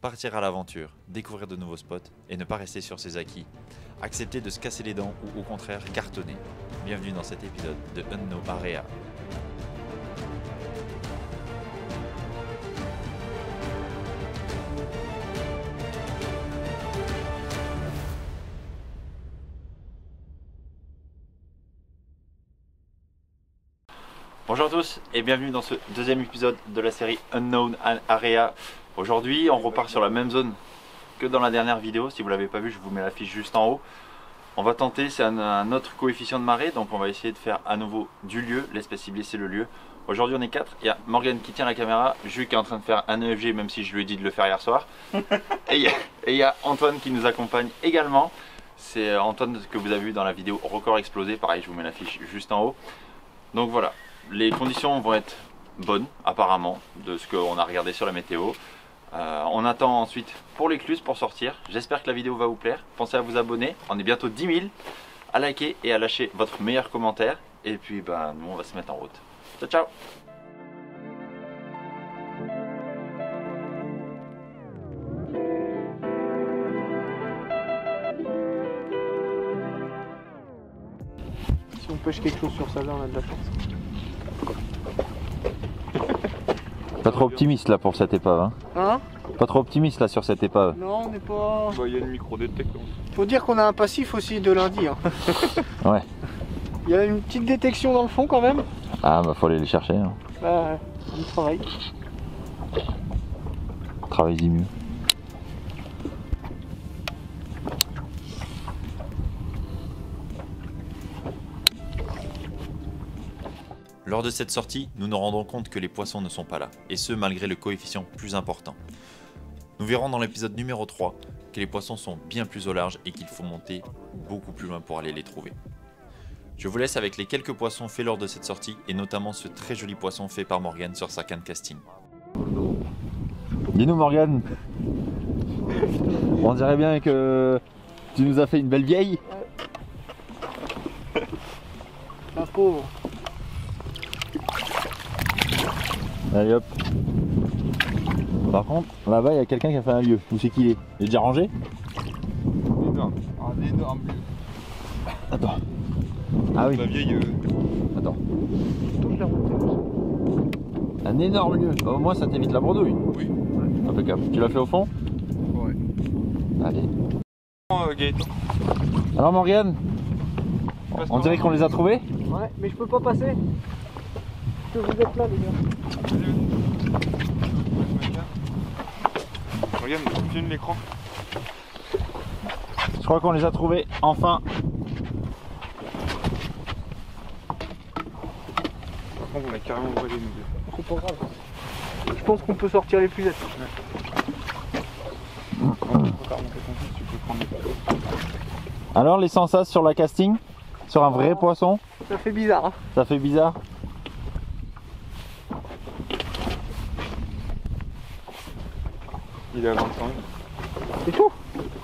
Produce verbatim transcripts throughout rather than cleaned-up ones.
partir à l'aventure, découvrir de nouveaux spots et ne pas rester sur ses acquis. Accepter de se casser les dents ou au contraire cartonner. Bienvenue dans cet épisode de Unknown Area. Bonjour à tous et bienvenue dans ce deuxième épisode de la série Unknown Area. Aujourd'hui on repart sur la même zone que dans la dernière vidéo. Si vous ne l'avez pas vu, je vous mets la fiche juste en haut. On va tenter, c'est un, un autre coefficient de marée, donc on va essayer de faire à nouveau du lieu. L'espèce ciblée c'est le lieu. Aujourd'hui on est quatre, il y a Morgane qui tient la caméra, Jules qui est en train de faire un E F G même si je lui ai dit de le faire hier soir. Et il y a, et il y a Antoine qui nous accompagne également. C'est Antoine que vous avez vu dans la vidéo Record Explosé, pareil je vous mets la fiche juste en haut. Donc voilà. Les conditions vont être bonnes apparemment de ce qu'on a regardé sur la météo. Euh, on attend ensuite pour l'écluse pour sortir. J'espère que la vidéo va vous plaire. Pensez à vous abonner, on est bientôt dix mille, à liker et à lâcher votre meilleur commentaire. Et puis ben, nous on va se mettre en route. Ciao ciao. Si on pêche quelque chose sur ça là, on a de la chance. Pas trop optimiste là pour cette épave. Hein, hein Pas trop optimiste là sur cette épave. Non, on n'est pas. Bah, il y a une micro-détection. Faut dire qu'on a un passif aussi de lundi. Hein. Ouais. Il y a une petite détection dans le fond quand même. Ah bah faut aller les chercher. Hein. Bah, on travaille. Travaillez-y mieux. Lors de cette sortie, nous nous rendons compte que les poissons ne sont pas là, et ce malgré le coefficient plus important. Nous verrons dans l'épisode numéro trois que les poissons sont bien plus au large et qu'il faut monter beaucoup plus loin pour aller les trouver. Je vous laisse avec les quelques poissons faits lors de cette sortie, et notamment ce très joli poisson fait par Morgane sur sa canne casting. Dis-nous Morgane, on dirait bien que tu nous as fait une belle vieille. La pauvre. Allez hop. Par contre, là-bas il y a quelqu'un qui a fait un lieu. Où c'est qu'il est? Il est déjà rangé? Énorme. Un énorme lieu. Attends. Ah oui. La vieille. Euh... Attends. Toute la route. Un énorme lieu. Au moins ça t'évite la bredouille. Oui. Impeccable. Tu l'as fait au fond? Ouais. Allez. Euh, Gaëtan. Alors Morgane, on dirait qu'on les a trouvés? Ouais, mais je peux pas passer. Que vous êtes là les gars. Regarde, filme l'écran. Je crois qu'on les a trouvés enfin. Par contre, on a carrément volé nous deux. C'est pas grave. Je pense qu'on peut sortir les plus vite. Alors les sensations sur la casting? Sur un vrai Oh. poisson? Ça fait bizarre. Hein. Ça fait bizarre? Il est à vingt-cinq. C'est tout.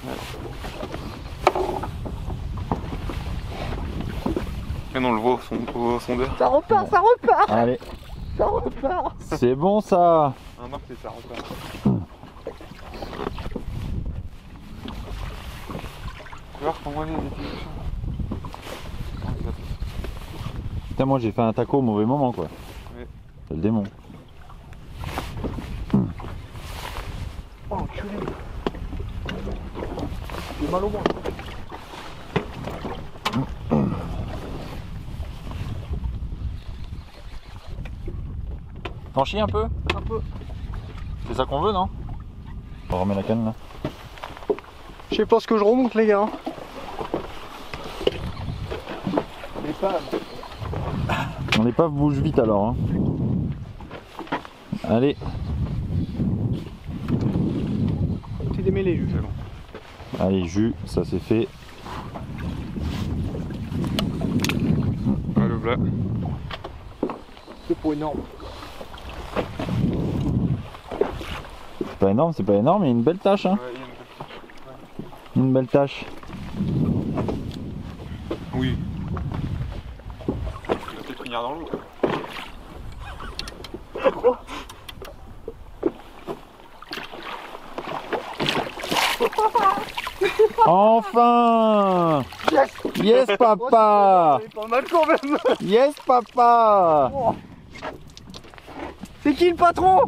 Mais non, on le voit au, son, au sondeur. Ça repart, ça repart. Allez, Ça repart. c'est bon ça. Un marque, c'est ça repart. Tu vois comment il y a des détections. Putain, moi j'ai fait un taco au mauvais moment quoi. Ouais. C'est le démon. Oh enculé. J'ai mal au ventre. T'en chies un peu? Un peu. C'est ça qu'on veut non? On remet la canne là. Je sais pas ce que je remonte les gars. L'épave. Mon épave bouge vite alors. Hein. Allez. C'est démêlé jus. C'est bon. Allez, jus, ça c'est fait. Ah, le plat. C'est pas énorme. C'est pas énorme, c'est pas énorme, il y a une belle tâche. Hein. Ouais, il y a une petite. Une belle tâche. Oui. Il va peut-être finir dans l'eau. Enfin. Yes. Yes papa. C'est pas mal quand même. Yes papa. Oh. C'est qui le patron?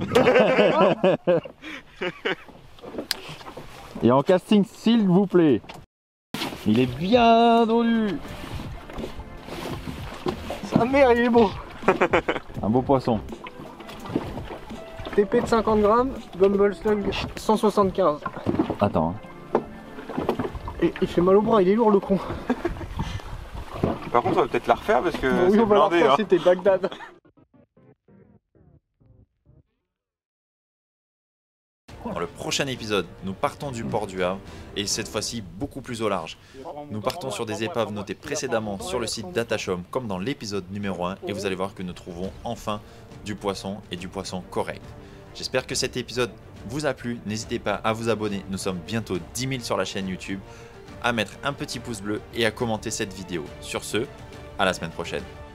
Et en casting s'il vous plaît. Il est bien tendu. Sa mère, il est beau. Un beau poisson. T P de cinquante grammes, Gumble Slug cent soixante-quinze. Attends. Et il fait mal au bras, il est lourd le con. Par contre, on va peut-être la refaire parce que Oui, c'est on va la blindé. refaire, Hein. c'était Bagdad. Dans le prochain épisode, nous partons du port du Havre et cette fois-ci beaucoup plus au large. Nous partons sur des épaves notées précédemment sur le site d'Atachom comme dans l'épisode numéro un et vous allez voir que nous trouvons enfin du poisson et du poisson correct. J'espère que cet épisode vous a plu, n'hésitez pas à vous abonner, nous sommes bientôt dix mille sur la chaîne YouTube, à mettre un petit pouce bleu et à commenter cette vidéo. Sur ce, à la semaine prochaine.